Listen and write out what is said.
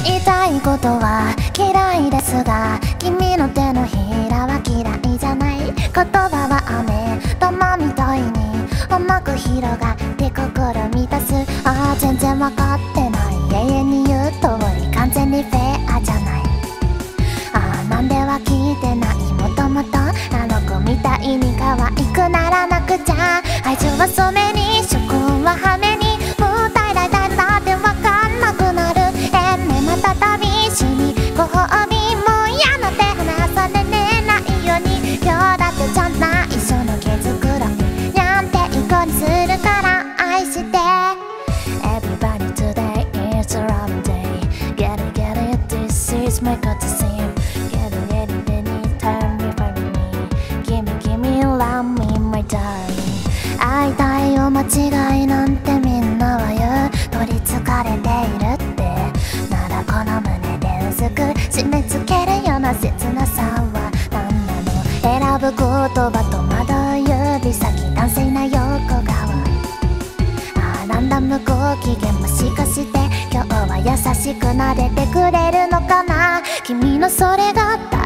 言いたいことは嫌いですが、君の手のひらは嫌いじゃない。言葉は雨玉みたいに甘く広がって心満たす。ああ全然わかってない、永遠に言う通り完全にフェアじゃない。ああなんでは聞いてない、もともとあの子みたいに可愛くならなくちゃ。愛情は染めに諸君は羽目に、もう大々大々ってわかんなくなる。また旅しにご褒美も嫌な手離されねないように、今日だってちゃんな一緒の毛づくろいにゃんていこにするから愛して。 Everybody today is a love day. Get it, get it, this is my god to sing. Get it, get it, anytime you find me. Gimme, love me, my darling. 会いたいよ間違いなんてみんなは言う。取りつかれているってならこの胸で薄く締め付けるような切なさは何なの。選ぶ言葉と惑う指先、男性な横顔。ああなんだ向こう機嫌もしかして今日は優しく撫でてくれるのかな。君のそれが